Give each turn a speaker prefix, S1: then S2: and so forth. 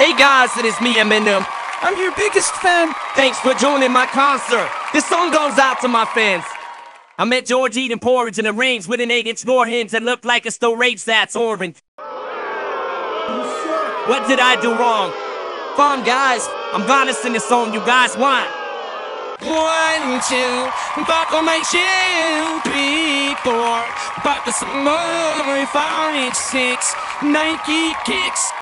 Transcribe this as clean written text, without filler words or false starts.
S1: Hey guys, it is me, Eminem.
S2: I'm your biggest fan.
S1: Thanks for joining my concert. This song goes out to my fans. I met George eating porridge in a range with an 8-inch door hinge that looked like a storage that's orange. What did I do wrong? Fun guys, I'm gonna sing the song you guys want. 1, 2, buckle my shoe, 3, 4, buckle some more, 5, 6, Nike kicks.